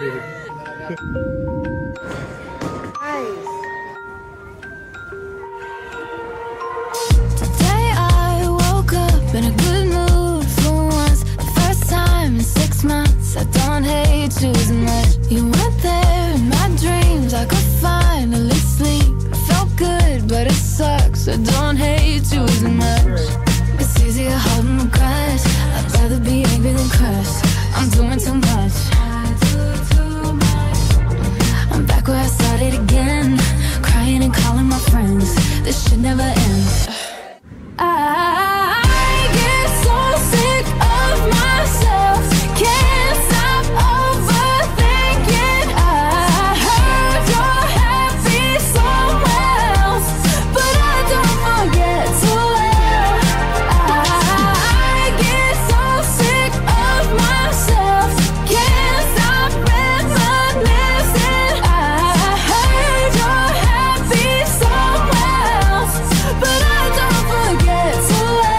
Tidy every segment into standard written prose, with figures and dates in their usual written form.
Today I woke up in a good mood for once. The first time in 6 months. I don't hate you as much. You were there in my dreams. I could finally sleep. It felt good, but it sucks. I don't hate you as much. It's easier holding the grudge. I'd rather be angry than crushed. I'm doing too much. I'm back where I started again, crying and calling my friends. This should never end. I get so sick of myself. Can't stop overthinking. I heard you're happy somewhere else, but I don't forget to laugh. I get so sick of myself. Can't stop reminiscing. I heard you're happy somewhere else, but I don't forget to laugh.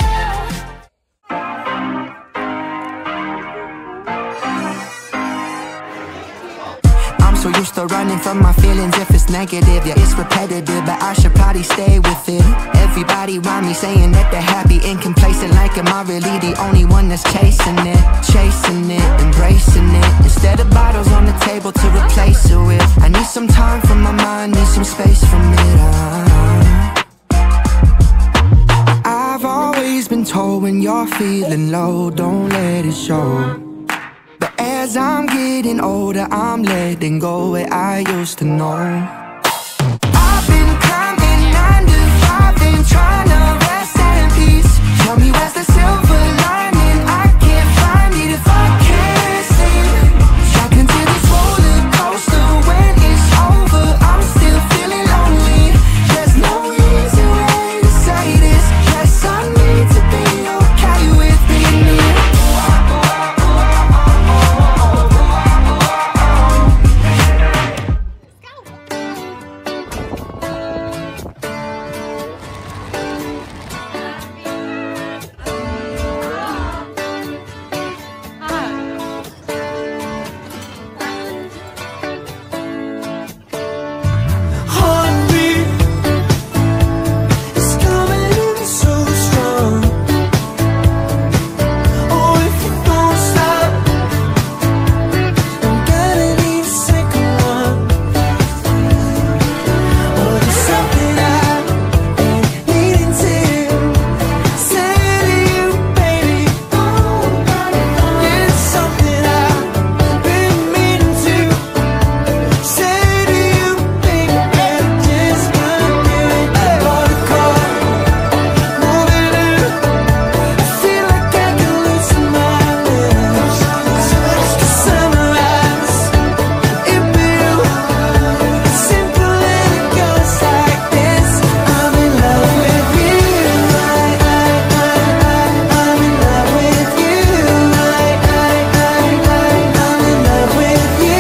I'm so used to running from my feelings. If it's negative, yeah, it's repetitive, but I should probably stay with it. Everybody around me saying that they're happy and complacent. Like, am I really the only one that's chasing it? Chasing it, embracing it, instead of bottles on the table to replace it with. I need some time from my mind, need some space from it. I've always been told when you're feeling low, don't let it show. But as I'm getting older, I'm letting go what I used to know. I've been climbing 9 to 5 and trying to rest in peace. Tell me where's the silver lining? I can't find it if I can't sleep. Trapped into this roller coaster. When it's over, I'm still feeling lonely. There's no easy way to say this. Yes, I need to be okay with being me. Heartbeat is coming in so strong. Oh, if you don't stop, I'm gonna need a second one. Oh, there's something I've been needing to say to you, baby. It's something I've been meaning to say to you, baby. I just can't get it. Bought a car, moving in. I feel like I can loosen my lips. The sunrise, it will. Simple and it goes like this. I'm in love with you. I'm in love with you. I'm in love with you.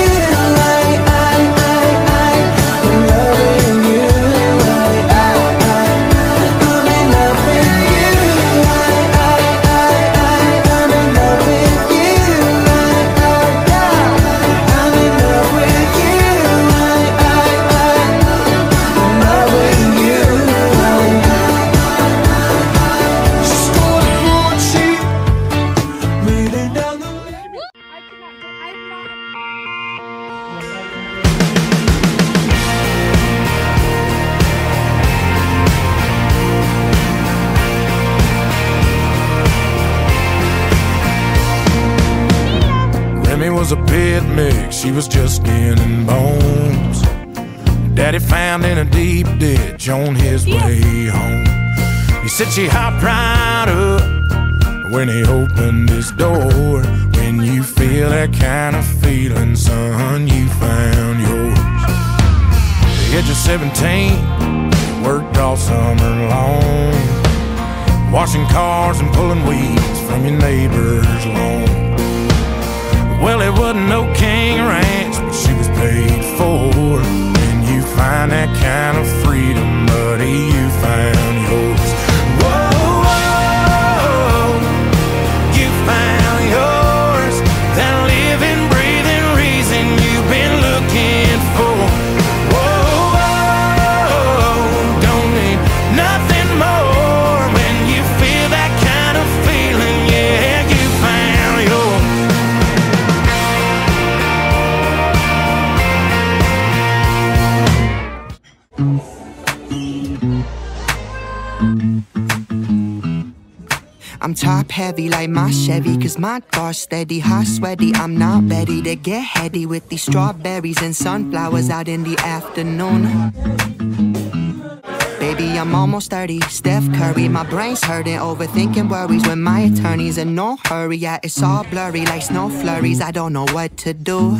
Remy was a pit mix, she was just skin and bones. Daddy found in a deep ditch on his way home. He said she hopped right up when he opened his door. When you feel that kind of feeling, son, you found yours. The age of 17, worked all summer long, washing cars and pulling weeds from your neighbor's lawn. Well, it wasn't no king ranch, but she was paid for. When you find that kind of freedom, buddy, you found yours. Whoa, whoa, you found yours. That living, breathing reason you I'm top heavy like my Chevy, cause my car's steady, hot sweaty. I'm not ready to get heady with these strawberries and sunflowers out in the afternoon. Baby, I'm almost 30, Steph Curry. My brain's hurting, overthinking worries when my attorney's in no hurry. Yeah, it's all blurry like snow flurries. I don't know what to do.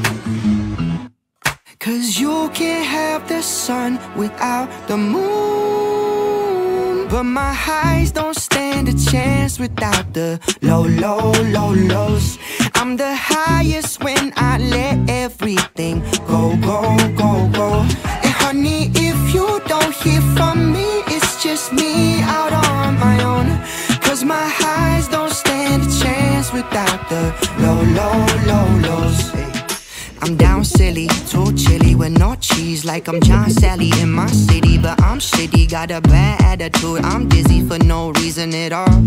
Cause you can't have the sun without the moon, but my highs don't stand a chance without the lows. I'm the highest when I let everything go. And honey, if you don't hear from me, it's just me out on my own. Cause my highs don't stand a chance without the lows. I'm down silly, too chilly with no cheese, like I'm John Sally in my city. But I'm shitty, got a bad attitude. I'm dizzy for no reason at all.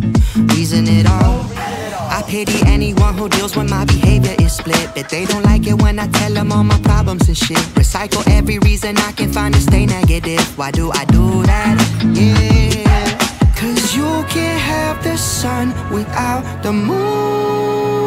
I pity anyone who deals when my behavior is split, but they don't like it when I tell them all my problems and shit. Recycle every reason I can find to stay negative. Why do I do that? Yeah. Cause you can't have the sun without the moon,